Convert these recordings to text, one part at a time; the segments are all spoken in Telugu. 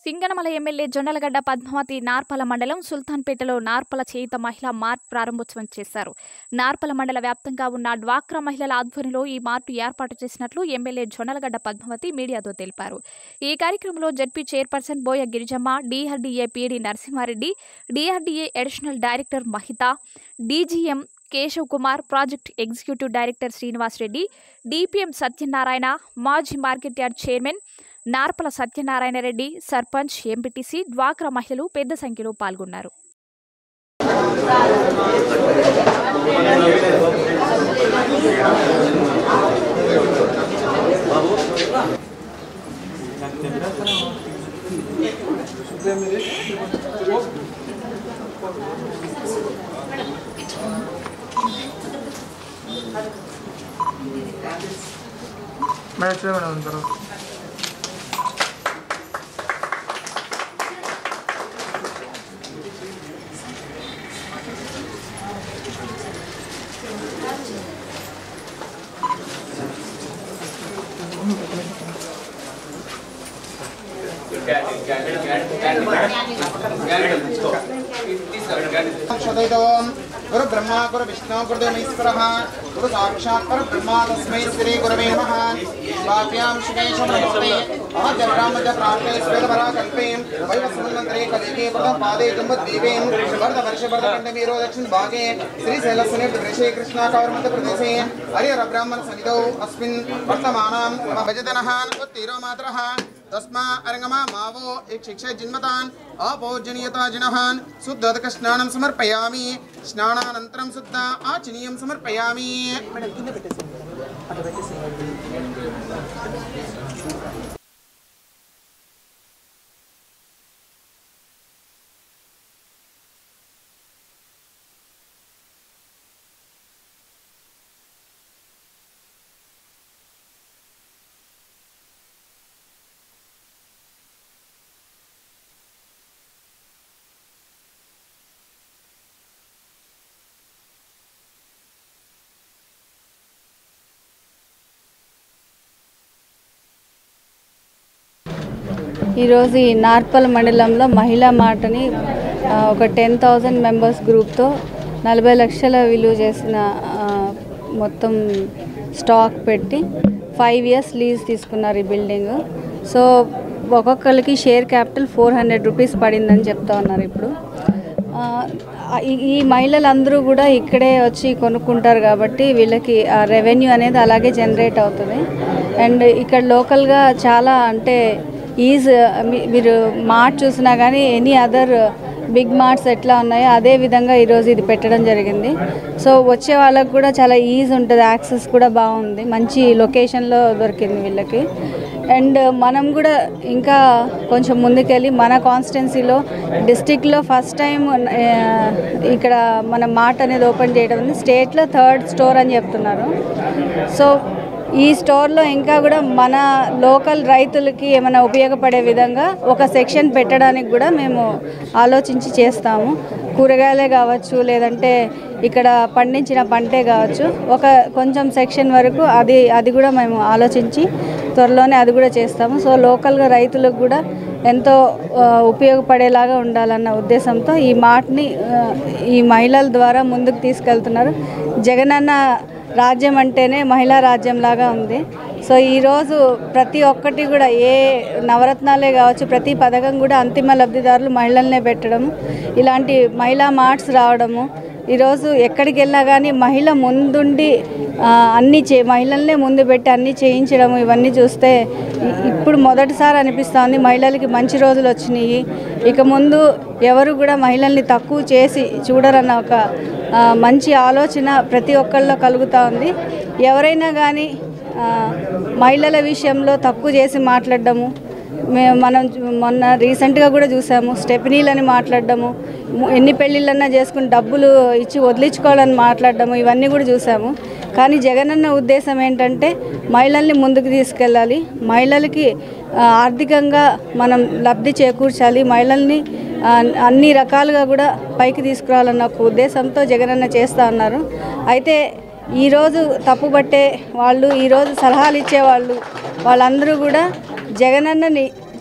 సింగనమల ఎమ్మెల్యే జొన్నలగడ్డ పద్మావతి నార్పల మండలం సుల్తాన్పేటలో నార్పల చేయుత మహిళా మార్ట్ ప్రారంభోత్సవం చేశారు. నార్పల మండల వ్యాప్తంగా ఉన్న డ్వాక్రా మహిళల ఆధ్వర్యంలో ఈ మార్ట్ ఏర్పాటు చేసినట్లు ఎమ్మెల్యే జొన్నలగడ్డ పద్మావతి మీడియాతో తెలిపారు. ఈ కార్యక్రమంలో ZP chairperson Boya Girijamma, DRDA PD Narasimha Reddy, DRDA additional director Mahitha, DGM Keshav Kumar, project executive director Srinivas Reddy, DPM Satyanarayana, మాజీ market yard chairman Narpala Satyanarayana Reddy, sarpanch, MPTC, డ్వాక్రా మహిళలు పెద్ద సంఖ్యలో పాల్గొన్నారు. गुरु ब्रह्मा गुरु विष्णु गुरुदेवईश्वरः गुरु साक्षात् परब्रह्मा तस्मै श्री गुरवे नमः। स्वाभ्यां शुभेशं नमस्ते अहद्यब्राह्मज्य प्राप्ते स्वेदपराकल्पे वैवस्वन्मन्त्रे कलिके प्रथमपादे जम्बुद्वीपे वर्धवर्षवर्धकण्डमीरो दक्षिणभागे श्रीशैलसुनिर्देशे कृष्णाकौरमध्यप्रदेशे हरिहरब्राह्मण सन्निधौ अस्मिन् वर्तमानां भजतनः उत्तीरो मातरः तस्मा अरंगमा मावो एक शिक्षे जिन्मतान् अपोजनीयता जिनहान् शुद्धोदक स्नानं समर्पयामि। स्नानानन्तरं शुद्ध आचनीयं समर्पयामि। ఈరోజు ఈ నార్పల మండలంలో మహిళా మార్ట్ని ఒక 10,000 మెంబర్స్ గ్రూప్తో 40 లక్షల విలువ చేసిన మొత్తం స్టాక్ పెట్టి 5 ఇయర్స్ లీజ్ తీసుకున్నారు ఈ బిల్డింగ్. సో ఒక్కొక్కరికి షేర్ క్యాపిటల్ 400 రూపీస్ పడిందని చెప్తా ఉన్నారు. ఇప్పుడు ఈ మహిళలందరూ కూడా ఇక్కడే వచ్చి కొనుక్కుంటారు కాబట్టి వీళ్ళకి రెవెన్యూ అనేది అలాగే జనరేట్ అవుతుంది. అండ్ ఇక్కడ లోకల్గా చాలా అంటే మీరు మార్ట్ చూసినా కానీ ఎనీ అదర్ బిగ్ మార్ట్స్ ఎట్లా ఉన్నాయో అదే విధంగా ఈరోజు ఇది పెట్టడం జరిగింది. సో వచ్చే వాళ్ళకు కూడా చాలా ఈజీ ఉంటుంది, యాక్సెస్ కూడా బాగుంది, మంచి లొకేషన్లో దొరికింది వీళ్ళకి. అండ్ మనం కూడా ఇంకా కొంచెం ముందుకెళ్ళి మన కాన్స్టిట్యున్సీలో డిస్ట్రిక్ట్లో ఫస్ట్ టైం ఇక్కడ మన మార్ట్ అనేది ఓపెన్ చేయడం ఉంది. స్టేట్లో 3rd స్టోర్ అని చెప్తున్నారు. సో ఈ స్టోర్లో ఇంకా కూడా మన లోకల్ రైతులకి ఏమైనా ఉపయోగపడే విధంగా ఒక సెక్షన్ పెట్టడానికి కూడా మేము ఆలోచించి చేస్తాము. కూరగాయలే కావచ్చు, లేదంటే ఇక్కడ పండించిన పంటే కావచ్చు, ఒక కొంచెం సెక్షన్ వరకు అది కూడా మేము ఆలోచించి త్వరలోనే అది కూడా చేస్తాము. సో లోకల్గా రైతులకు కూడా ఎంతో ఉపయోగపడేలాగా ఉండాలన్న ఉద్దేశంతో ఈ మార్ట్ని ఈ మహిళల ద్వారా ముందుకు తీసుకెళ్తున్నారు. జగనన్న రాజ్యం అంటేనే మహిళా రాజ్యం లాగా ఉంది. సో ఈరోజు ప్రతి ఒక్కటి కూడా ఏ నవరత్నాలే కావచ్చు, ప్రతి పథకం కూడా అంతిమ లబ్ధిదారులు మహిళలనే పెట్టడము, ఇలాంటి మహిళా మార్ట్స్ రావడము, ఈరోజు ఎక్కడికి వెళ్ళా కానీ మహిళ ముందుండి మహిళలనే ముందు పెట్టి అన్నీ చేయించడము, ఇవన్నీ చూస్తే ఇప్పుడు మొదటిసారి అనిపిస్తుంది మహిళలకి మంచి రోజులు వచ్చినాయి. ఇక ముందు ఎవరు కూడా మహిళల్ని తక్కువ చేసి చూడరన్న ఒక మంచి ఆలోచన ప్రతి ఒక్కళ్ళలో కలుగుతూ ఉంది. ఎవరైనా కానీ మహిళల విషయంలో తక్కువ చేసి మాట్లాడడము, మనం మొన్న రీసెంట్గా కూడా చూసాము, స్టెప్నీలని మాట్లాడడము, ఎన్ని పెళ్ళిళ్ళన్నా చేసుకుని డబ్బులు ఇచ్చి వదిలించుకోవాలని మాట్లాడడము, ఇవన్నీ కూడా చూసాము. కానీ జగనన్న ఉద్దేశం ఏంటంటే మహిళల్ని ముందుకు తీసుకెళ్ళాలి, మహిళలకి ఆర్థికంగా మనం లబ్ధి చేకూర్చాలి, మహిళల్ని అన్ని రకాలుగా కూడా పైకి తీసుకురావాలన్న ఒక ఉద్దేశంతో జగనన్న చేస్తూ ఉన్నారు. అయితే ఈరోజు తప్పుబట్టే వాళ్ళు, ఈరోజు సలహాలు ఇచ్చేవాళ్ళు, వాళ్ళందరూ కూడా జగనన్నని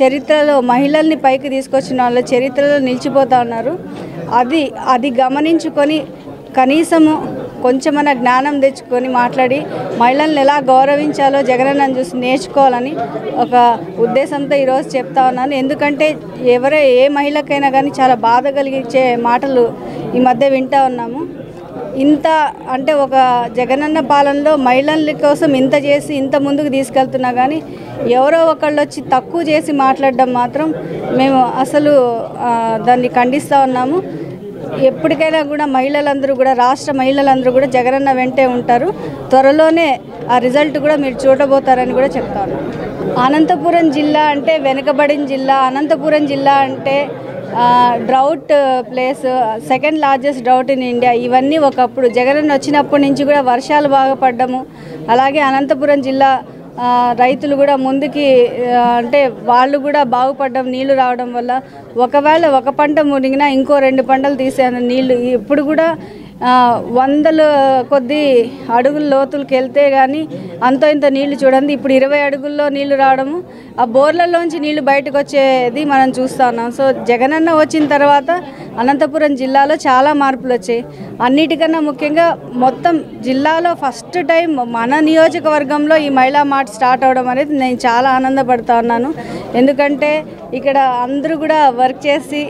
చరిత్రలో మహిళల్ని పైకి తీసుకొచ్చిన వాళ్ళ చరిత్రలో నిలిచిపోతూ ఉన్నారు. అది గమనించుకొని కనీసము కొంచెమన్నా జ్ఞానం తెచ్చుకొని మాట్లాడి మహిళల్ని ఎలా గౌరవించాలో జగనన్నను చూసి నేర్చుకోవాలని ఒక ఉద్దేశంతో ఈరోజు చెప్తా ఉన్నాను. ఎందుకంటే ఏ మహిళకైనా కానీ చాలా బాధ కలిగించే మాటలు ఈ మధ్య వింటూ ఉన్నాము. ఇంత అంటే ఒక జగనన్న పాలనలో మహిళల కోసం ఇంత చేసి ఇంత ముందుకు తీసుకెళ్తున్నా కానీ ఎవరో ఒకళ్ళు వచ్చి తక్కువ చేసి మాట్లాడడం మాత్రం మేము అసలు దాన్ని ఖండిస్తూ ఉన్నాము. ఎప్పటికైనా కూడా మహిళలందరూ కూడా రాష్ట్ర మహిళలందరూ కూడా జగనన్న వెంటే ఉంటారు. త్వరలోనే ఆ రిజల్ట్ కూడా మీరు చూడబోతారని కూడా చెప్తాను. అనంతపురం జిల్లా అంటే వెనుకబడిన జిల్లా. అనంతపురం జిల్లా అంటే drought place, second largest drought in India. ఇవన్నీ ఒకప్పుడు జగనన్న వచ్చినప్పటి నుంచి కూడా వర్షాలు బాగా పడ్డము. అలాగే అనంతపురం జిల్లా రైతులు కూడా ముందుకి అంటే వాళ్ళు కూడా బాగుపడడం, నీళ్లు రావడం వల్ల ఒకవేళ ఒక పంట మునిగినా ఇంకో 2 పంటలు తీసే నీళ్లు ఇప్పుడు కూడా వందల కొద్ది అడుగుల లోతులకు వెళ్తే కానీ అంతో ఇంత నీళ్లు చూడండి. ఇప్పుడు 20 అడుగుల్లో నీళ్లు రావడము, ఆ బోర్లలోంచి నీళ్లు బయటకు వచ్చేది మనం చూస్తూ ఉన్నాం. సో జగనన్న వచ్చిన తర్వాత అనంతపురం జిల్లాలో చాలా మార్పులు వచ్చాయి. అన్నిటికన్నా ముఖ్యంగా మొత్తం జిల్లాలో ఫస్ట్ టైం మన నియోజకవర్గంలో ఈ మహిళా మార్ట్ స్టార్ట్ అవడం అనేది నేను చాలా ఆనందపడుతూ ఉన్నాను. ఎందుకంటే ఇక్కడ అందరూ కూడా వర్క్ చేసి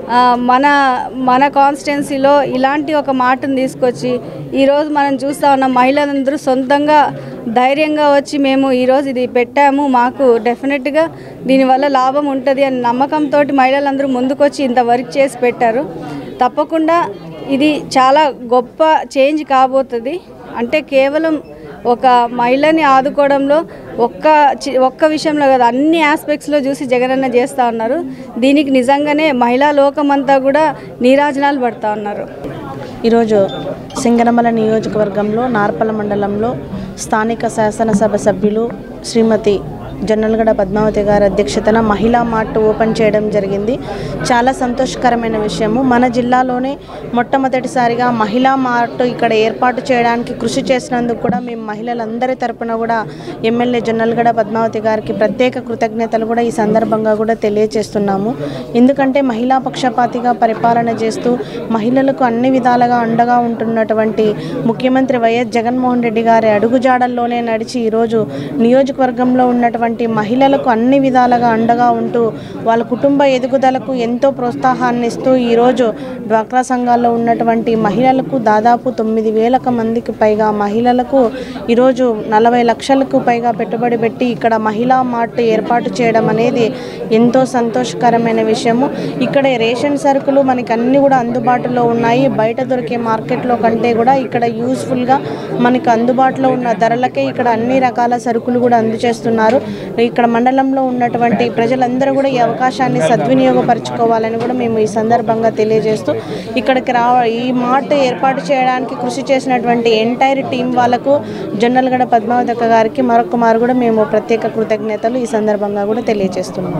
మన కాన్స్టిట్యున్సీలో ఇలాంటి ఒక మాటను తీసుకొచ్చి ఈరోజు మనం చూస్తూ ఉన్నాం. మహిళలందరూ సొంతంగా ధైర్యంగా వచ్చి మేము ఈరోజు ఇది పెట్టాము, మాకు డెఫినెట్గా దీనివల్ల లాభం ఉంటుంది అని నమ్మకంతో మహిళలందరూ ముందుకొచ్చి ఇంత వర్క్ చేసి పెట్టారు. తప్పకుండా ఇది చాలా గొప్ప చేంజ్ కాబోతుంది. అంటే కేవలం ఒక మహిళని ఆదుకోవడంలో ఒక్క విషయంలో కాదు, అన్ని ఆస్పెక్ట్స్లో చూసి జగనన్న చేస్తూ ఉన్నారు. దీనికి నిజంగానే మహిళా లోకమంతా కూడా నీరాజనాలు పడుతూ ఉన్నారు. ఈరోజు సింగనమల నియోజకవర్గంలో నార్పల మండలంలో స్థానిక శాసనసభ సభ్యులు శ్రీమతి జొన్నలగడ్డ పద్మావతి గారి అధ్యక్షతన మహిళా మార్ట్ ఓపెన్ చేయడం జరిగింది. చాలా సంతోషకరమైన విషయము. మన జిల్లాలోనే మొట్టమొదటిసారిగా మహిళా మార్ట్ ఇక్కడ ఏర్పాటు చేయడానికి కృషి చేసినందుకు కూడా మేము మహిళలందరి తరపున కూడా ఎమ్మెల్యే జొన్నలగడ్డ పద్మావతి గారికి ప్రత్యేక కృతజ్ఞతలు కూడా ఈ సందర్భంగా కూడా తెలియజేస్తున్నాము. ఎందుకంటే మహిళా పక్షపాతిగా పరిపాలన చేస్తూ మహిళలకు అన్ని విధాలుగా అండగా ఉంటున్నటువంటి ముఖ్యమంత్రి వైఎస్ జగన్మోహన్ రెడ్డి గారి అడుగుజాడల్లోనే నడిచి ఈరోజు నియోజకవర్గంలో ఉన్నటువంటి మహిళలకు అన్ని విధాలుగా అండగా ఉంటూ వాళ్ళ కుటుంబ ఎదుగుదలకు ఎంతో ప్రోత్సాహాన్ని ఇస్తూ ఈరోజు డ్వాక్రా సంఘాల్లో ఉన్నటువంటి మహిళలకు దాదాపు 9,000 మందికి పైగా మహిళలకు ఈరోజు 40 లక్షలకు పైగా పెట్టుబడి పెట్టి ఇక్కడ మహిళా మార్ట్ ఏర్పాటు చేయడం అనేది ఎంతో సంతోషకరమైన విషయము. ఇక్కడ రేషన్ సరుకులు మనకి అన్నీ కూడా అందుబాటులో ఉన్నాయి. బయట దొరికే మార్కెట్లో కంటే కూడా ఇక్కడ యూస్ఫుల్గా మనకు అందుబాటులో ఉన్న ధరలకే ఇక్కడ అన్ని రకాల సరుకులు కూడా అందజేస్తున్నారు. ఇక్కడ మండలంలో ఉన్నటువంటి ప్రజలందరూ కూడా ఈ అవకాశాన్ని సద్వినియోగపరచుకోవాలని కూడా మేము ఈ సందర్భంగా తెలియజేస్తూ ఇక్కడికి ఈ మార్ట్ ఏర్పాటు చేయడానికి కృషి చేసినటువంటి ఎంటైర్ టీం వాళ్ళకు జొన్నలగడ్డ పద్మావతి అక్క గారికి మరొక మారు కూడా మేము ప్రత్యేక కృతజ్ఞతలు ఈ సందర్భంగా కూడా తెలియజేస్తున్నాం.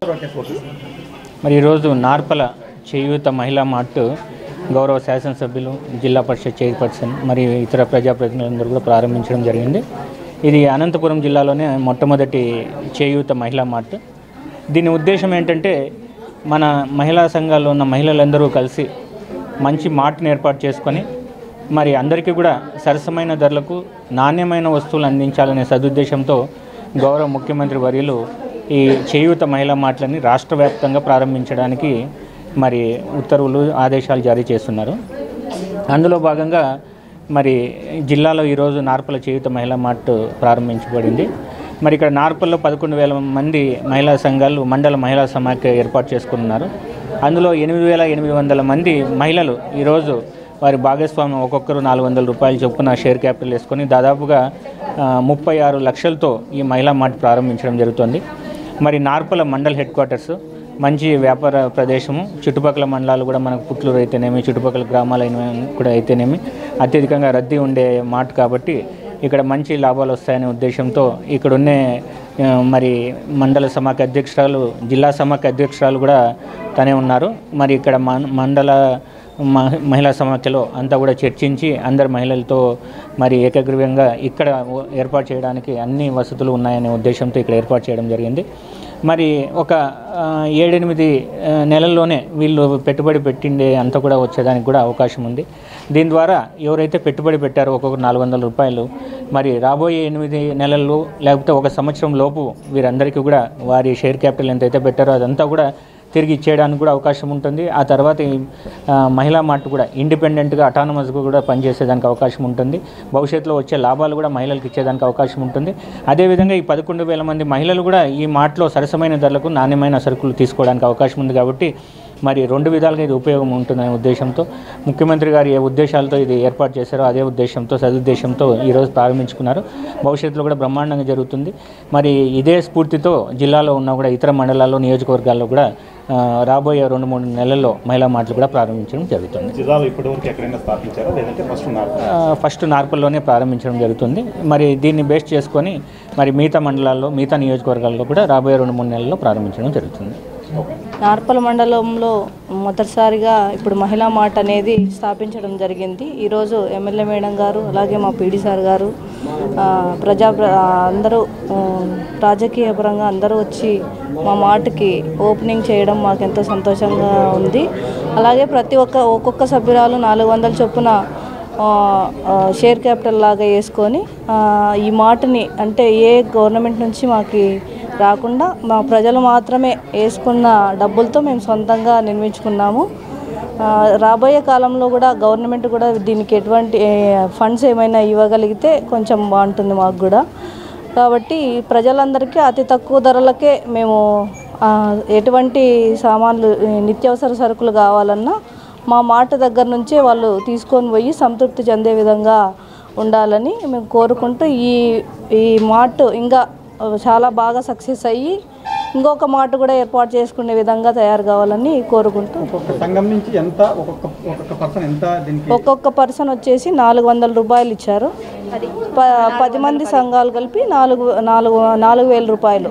మరి ఈరోజు నార్పల చేయూత మహిళా మార్ట్ గౌరవ శాసనసభ్యులు, జిల్లా పరిషత్ చైర్పర్సన్ మరియు ఇతర ప్రజాప్రతినిధులందరూ కూడా ప్రారంభించడం జరిగింది. ఇది అనంతపురం జిల్లాలోనే మొట్టమొదటి చేయూత మహిళా మార్ట్. దీని ఉద్దేశం ఏంటంటే మన మహిళా సంఘాల్లో ఉన్న మహిళలందరూ కలిసి మంచి మార్ట్ని ఏర్పాటు చేసుకొని మరి అందరికీ కూడా సరసమైన ధరలకు నాణ్యమైన వస్తువులు అందించాలనే సదుద్దేశంతో గౌరవ ముఖ్యమంత్రి వర్యులు ఈ చేయూత మహిళా మార్ట్లని రాష్ట్ర వ్యాప్తంగా ప్రారంభించడానికి మరి ఉత్తర్వులు, ఆదేశాలు జారీ చేస్తున్నారు. అందులో భాగంగా మరి జిల్లాలో ఈరోజు నార్పల చేయూత మహిళా మార్ట్ ప్రారంభించబడింది. మరి ఇక్కడ నార్పల్లో 11,000 మంది మహిళా సంఘాలు మండల మహిళా సమాఖ్య ఏర్పాటు చేసుకున్నారు. అందులో 8,800 మంది మహిళలు ఈరోజు వారి భాగస్వామ్యం ఒక్కొక్కరు 400 రూపాయలు చొప్పున షేర్ క్యాపిటల్ వేసుకొని దాదాపుగా 36 లక్షలతో ఈ మహిళా మార్ట్ ప్రారంభించడం జరుగుతుంది. మరి నార్పల మండల్ హెడ్ క్వార్టర్స్ మంచి వ్యాపార ప్రదేశము, చుట్టుపక్కల మండలాలు కూడా మనకు పుట్లూరు అయితేనేమి, చుట్టుపక్కల గ్రామాలైన కూడా అయితేనేమి అత్యధికంగా రద్దీ ఉండే మార్ట్ కాబట్టి ఇక్కడ మంచి లాభాలు వస్తాయనే ఉద్దేశంతో ఇక్కడున్నే మరి మండల సమాఖ్య అధ్యక్షురాలు, జిల్లా సమాఖ్య అధ్యక్షురాలు కూడా తనే ఉన్నారు. మరి ఇక్కడ మండల మహిళా సమాఖ్యలో అంతా కూడా చర్చించి అందరు మహిళలతో మరి ఏకగ్రీవంగా ఇక్కడ ఏర్పాటు చేయడానికి అన్ని వసతులు ఉన్నాయనే ఉద్దేశంతో ఇక్కడ ఏర్పాటు చేయడం జరిగింది. మరి ఒక 7-8 నెలల్లోనే వీళ్ళు పెట్టుబడి పెట్టిండే అంతా కూడా వచ్చేదానికి కూడా అవకాశం ఉంది. దీని ద్వారా ఎవరైతే పెట్టుబడి పెట్టారో ఒక్కొక్క 400 రూపాయలు మరి రాబోయే 8 నెలల్లో లేకపోతే 1 సంవత్సరం లోపు వీరందరికీ కూడా వారి షేర్ క్యాపిటల్ ఎంతైతే పెట్టారో అదంతా కూడా తిరిగి ఇచ్చేయడానికి కూడా అవకాశం ఉంటుంది. ఆ తర్వాత మహిళా మార్ట్ కూడా ఇండిపెండెంట్గా అటానమస్గా కూడా పనిచేసేదానికి అవకాశం ఉంటుంది. భవిష్యత్తులో వచ్చే లాభాలు కూడా మహిళలకు ఇచ్చేదానికి అవకాశం ఉంటుంది. అదేవిధంగా ఈ 11,000 మంది మహిళలు కూడా ఈ మార్ట్లో సరసమైన ధరలకు నాణ్యమైన సరుకులు తీసుకోవడానికి అవకాశం ఉంది. కాబట్టి మరి 2 విధాలుగా ఇది ఉపయోగం ఉంటుందనే ఉద్దేశంతో ముఖ్యమంత్రి గారు ఏ ఉద్దేశాలతో ఇది ఏర్పాటు చేశారో అదే ఉద్దేశంతో సదుద్దేశంతో ఈరోజు ప్రారంభించుకున్నారు. భవిష్యత్తులో కూడా బ్రహ్మాండంగా జరుగుతుంది. మరి ఇదే స్ఫూర్తితో జిల్లాలో ఉన్న కూడా ఇతర మండలాల్లో నియోజకవర్గాల్లో కూడా రాబోయే 2-3 నెలల్లో మహిళా మార్ట్లు కూడా ప్రారంభించడం జరుగుతుంది. జిల్లాలో ఇప్పటివరకు ఎక్కడైనా స్థాపించారా లేదంటే ఫస్ట్ నార్పల్లోనే ప్రారంభించడం జరుగుతుంది. మరి దీన్ని బేస్ చేసుకొని మరి మిగతా మండలాల్లో మిగతా నియోజకవర్గాల్లో కూడా రాబోయే 2-3 నెలల్లో ప్రారంభించడం జరుగుతుంది. నార్పల్ మండలంలో మొదటిసారిగా ఇప్పుడు మహిళా మార్ట్ అనేది స్థాపించడం జరిగింది. ఈరోజు ఎమ్మెల్యే మేడం గారు అలాగే మా పీడీ సార్ గారు అందరూ రాజకీయ పరంగా అందరూ వచ్చి మా మార్ట్కి ఓపెనింగ్ చేయడం మాకు ఎంతో సంతోషంగా ఉంది. అలాగే ఒక్కొక్క సభ్యురాలు 400 చొప్పున షేర్ క్యాపిటల్ లాగా వేసుకొని ఈ మార్ట్ని అంటే ఏ గవర్నమెంట్ నుంచి మాకు రాకుండా మా ప్రజలు మాత్రమే వేసుకున్న డబ్బులతో మేము సొంతంగా నిర్మించుకున్నాము. రాబోయే కాలంలో కూడా గవర్నమెంట్ కూడా దీనికి ఎటువంటి ఫండ్స్ ఏమైనా ఇవ్వగలిగితే కొంచెం బాగుంటుంది మాకు కూడా. కాబట్టి ప్రజలందరికీ అతి తక్కువ ధరలకే మేము ఎటువంటి సామాన్లు నిత్యావసర సరుకులు కావాలన్నా మా మార్ట్ దగ్గర నుంచే వాళ్ళు తీసుకొని పోయి సంతృప్తి చెందే విధంగా ఉండాలని మేము కోరుకుంటూ ఈ మార్ట్ ఇంకా చాలా బాగా సక్సెస్ అయ్యి ఇంకొక మార్ట్ కూడా ఏర్పాటు చేసుకునే విధంగా తయారు కావాలని కోరుకుంటూ ఒక్కొక్క పర్సన్ వచ్చేసి 400 రూపాయలు ఇచ్చారు. 10 మంది సంఘాలు కలిపి 4,000 రూపాయలు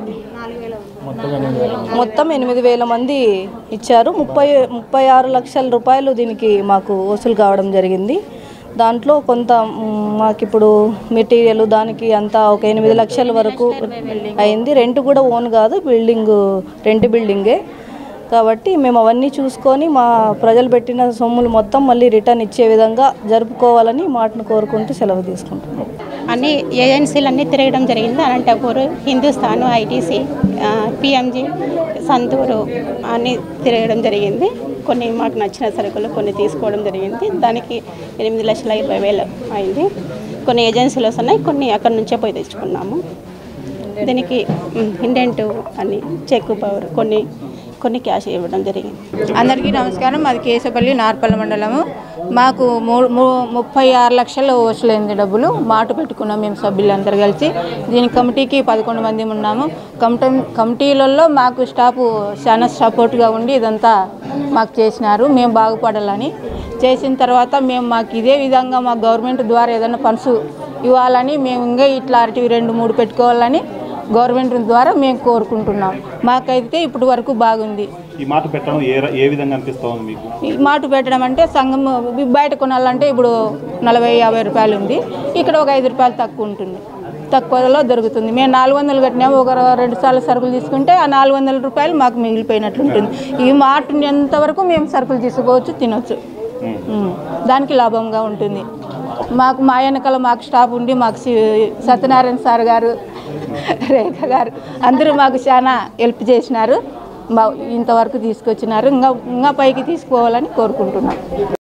మొత్తం 8,000 మంది ఇచ్చారు. 36 లక్షల రూపాయలు దీనికి మాకు వసూలు కావడం జరిగింది. దాంట్లో కొంత మాకిప్పుడు మెటీరియల్ దానికి అంతా ఒక 8 లక్షల వరకు అయింది. రెంట్ కూడా ఓన్ కాదు, రెంట్ బిల్డింగే. కాబట్టి మేము అవన్నీ చూసుకొని మా ప్రజలు పెట్టిన సొమ్ములు మొత్తం మళ్ళీ రిటర్న్ ఇచ్చే విధంగా జరుపుకోవాలని మాటను కోరుకుంటూ సెలవు తీసుకుంటున్నాం. అన్ని ఏజెన్సీలన్నీ తిరగడం జరిగింది. అనంతపూర్, హిందుస్థాన్, ఐటీసీ, పిఎంజీ, సంతూరు అన్నీ తిరగడం జరిగింది. కొన్ని మాకు నచ్చిన సరుకులు కొన్ని తీసుకోవడం జరిగింది. దానికి 8,20,000 అయింది. కొన్ని ఏజెన్సీలు వస్తున్నాయి, కొన్ని అక్కడి నుంచే పోయి తెచ్చుకున్నాము. దీనికి ఇండెంట్ అని చెక్ పవర్ కొన్ని క్యాష్ ఇవ్వడం జరిగింది. అందరికీ నమస్కారం. మాది కేశపల్లి నార్పల్ మండలము. మాకు 36 లక్షల వసూలైంది డబ్బులు. మార్ట్ పెట్టుకున్నాం మేము సభ్యులందరూ కలిసి. దీని కమిటీకి 11 మంది ఉన్నాము. కమిటీలలో మాకు స్టాఫ్ చాలా సపోర్ట్గా ఉండి ఇదంతా మాకు చేసినారు. మేము బాగుపడాలని చేసిన తర్వాత మాకు ఇదే విధంగా మా గవర్నమెంట్ ద్వారా ఏదైనా ఫండ్స్ ఇవ్వాలని మేము ఇంకా ఇట్లాంటివి 2-3 పెట్టుకోవాలని గవర్నమెంట్ ద్వారా మేము కోరుకుంటున్నాం. మాకైతే ఇప్పటి వరకు బాగుంది. ఈ మాట పెట్టడం ఏ విధంగా అనిపిస్తుంది మీకు? ఈ మాట పెట్టడం అంటే సంఘం బయట కొనాలంటే ఇప్పుడు 40-50 రూపాయలు ఉంది. ఇక్కడ ఒక 5 రూపాయలు తక్కువ ఉంటుంది, తక్కువలో దొరుకుతుంది. మేము 400 కట్టినాము. ఒక 2 సార్లు సరుకులు తీసుకుంటే ఆ 400 రూపాయలు మాకు మిగిలిపోయినట్లు ఉంటుంది. ఈ మాట ఎంతవరకు మేము సరుకులు తీసుకోవచ్చు, తినొచ్చు. దానికి లాభంగా ఉంటుంది. మాకు మా వెనకాల మాకు స్టాఫ్ ఉండి మాకు సత్యనారాయణ సార్ గారు, రేఖ గారు అందరూ మాకు చాలా హెల్ప్ చేసినారు. ఇంతవరకు తీసుకొచ్చినారు. ఇంకా పైకి తీసుకోవాలని కోరుకుంటున్నాం.